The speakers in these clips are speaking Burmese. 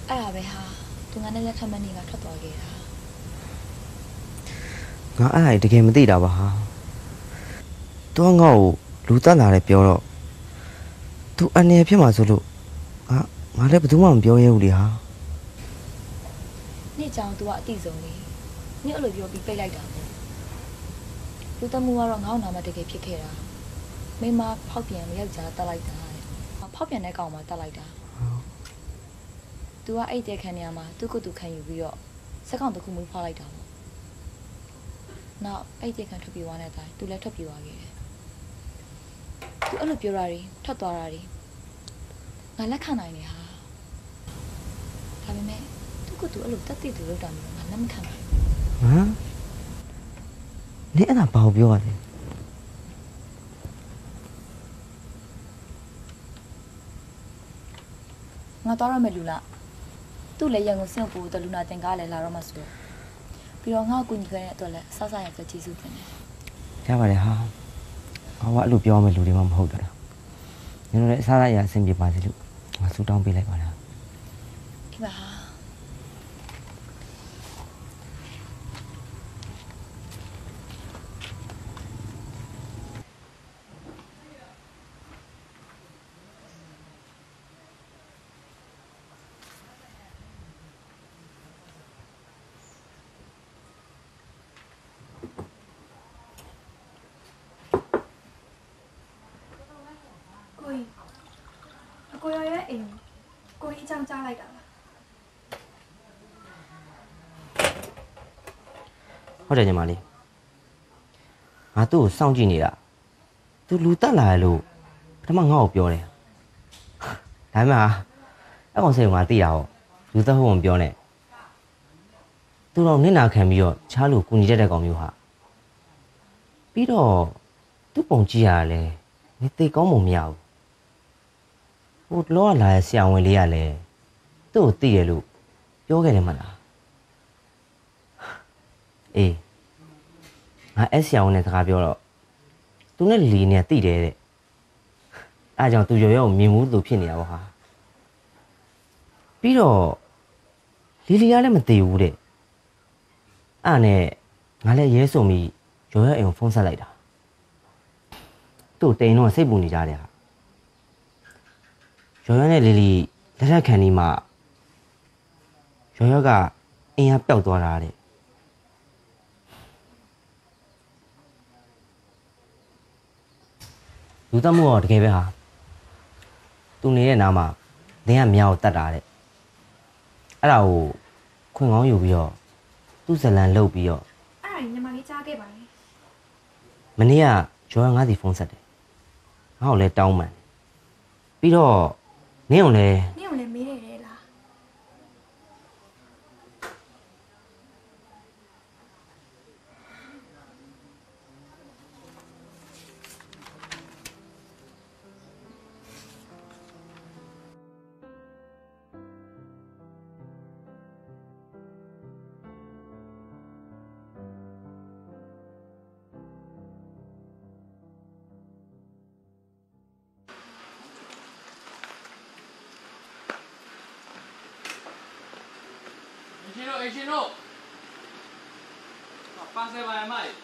အဲ့ဒါပဲဟာသူငါနဲ့လက်ထပ်မနေကထွက်သွားခဲ့တာငါအဲ့ဒါတကယ်မသိတာပါဟာသူကငါ့ကိုလူတက်လာတယ်ပြောတော့သူအနေဖြစ်မှာဆိုလို့ငါလည်းဘယ်သူမှမပြောရဲဘူးလေဟာနေ့ကြောင်သူကအတိဆုံးလေနေ့အဲ့လိုပြောပြီးပိတ်လိုက်တာပေါ့လူတမှုကတော့ငါ့နာမတကယ်ဖြစ်ခဲ့တာမိမဖောက်ပြန်ယောက်ျားတက်လိုက်တာဖောက်ပြန်တဲ့ကောင်မှတက်လိုက်တာသူကအဲ့တဲ့ခံနေရမှာသူ့ကိုယ်သူခံယူပြီးတော့စက်ကောင်တစ်ခုမွေးဖွားလိုက်တာပေါ့နောက်အဲ့တဲ့ခံထွက်ပြေးသွားတဲ့အတိုင်းသူလည်းထွက်ပြေးသွားခဲ့တယ်သူအဲ့လိုပြောတာတွေထွက်သွားတာတွေငါလက်ခံနိုင်တယ်ဟာဒါပေမဲ့သူ့ကိုယ်သူအဲ့လိုတက်တည်သူလောက်တာမျိုးငါလက်မခံနိုင်ဘူးဟမ်နင်အဲ့ဒါဘာကိုပြောရလဲငါသွားရမယ်လူလားသူ့လည်းရန်ကုန်စင်ဖို့တလူနာတင်ကားလည်းလာတော့မှဆိုတော့ပြီးတော့ငါ့ကိုကူညီခဲ့တဲ့အတွက်လည်းဆဆရပြကျေးဇူးတင်တယ်ရပါတယ်ဟာငါကအဲ့လိုပြောမယ်လူတွေမှမဟုတ်တော့တာနင်တို့လည်းအစားအစာအဆင်ပြေပါစေလို့ငါဆူတောင်းပေးလိုက်ပါလားဒီပါဟာကိုရရဲ့အိမ်ကိုကြီးအကြောင်းကြားလိုက်တာလားဟုတ်တယ်ညီမလေးငါသူ့ကိုစောင့်ကြည့်နေတာသူလူတက်လာရလို့ပထမငါ့ကိုပြောတယ်ဒါပေမဲ့အဲ့ကောင်စိတ်ကငါသိတာပေါ့လူတက်ဖို့မပြောနဲ့သူတော့နင့်နာခံပြီးတော့ချားလို့ကူညီတတ်တဲ့ကောင်မျိုးဟာပြီးတော့သူ့ပုံကြည့်ရလဲနေသိကောင်းမှမရဘူးဟိုလောကလာရဲ့ဆရာဝန်လေးကလည်းသူ့ကိုသိရလို့ပြောခဲ့တယ်မလားအေးငါအဲ့ဆရာဝန်နဲ့စကားပြောတော့သူနဲ့လီလီနဲ့တိတယ်တဲ့အားကြောင့်သူရော်ရော်ကိုမြင်မှုသူဖြစ်နေတာပေါ့ဟာပြီးတော့လီလီကလည်းမသိဘူးတဲ့အဲ့နဲ့ငါလည်းရဲစုံပြီးရော်ရော်အိမ်ကိုဖုန်းဆက်လိုက်တာသူ့တိန်တော့စိတ်ပူနေကြတယ်ဟာရော်ရော်နဲ့လီလီလက်ထပ်ခံဒီမှာရော်ရော်ကအင်းကပျောက်သွားတာတဲ့လူတက်မှုတော့တကယ်ပဲဟာသူနေတဲ့နားမှာလင်းကမြောက်ကိုတတ်တာတဲ့အဲ့ဒါကိုခွင်ကောင်းယူပြီးတော့သူ့ဇလန်လှုပ်ပြီးတော့အဲ့ဒါညီမလေးကြားခဲ့ပါလေမနေ့ကကျော်ကငါးစီဖုန်းဆက်တယ်ငါ့ကိုလည်းတောင်းပန်ပြီးတော့နင်းအောင်လည်းနင့်ကိုလည်းမေးတယ်လေလားအရှင်တို့ပါဆယ်ပါမိုက်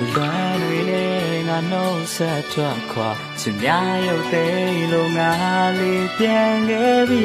乱为的我弄啥抓夸，是哪有得路哪里变个比？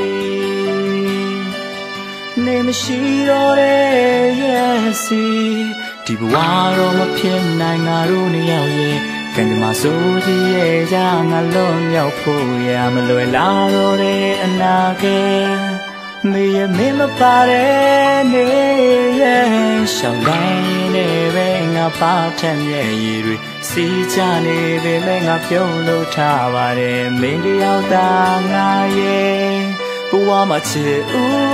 你们许多的也是，地不瓦罗么偏难我如你要耶，跟着马苏的耶家我龙要破呀，么来拉罗的那个。没也没么把的你也想来你被我把天也一蕊，西家你被没我飘路他把的没得要当我也不忘嘛切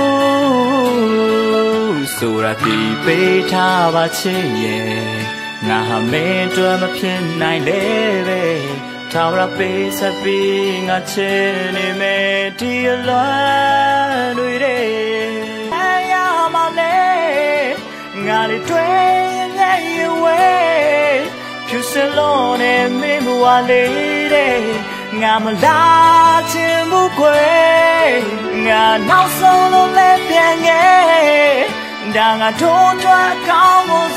苏拉地被他把切也，我还没这么偏爱你呗。他把被杀逼我切你没地乱对的，哎呀妈嘞，我的对爱一位，就是老的没不完嘞的，我们拉近不归，我闹松了来变哎，当我拖着高我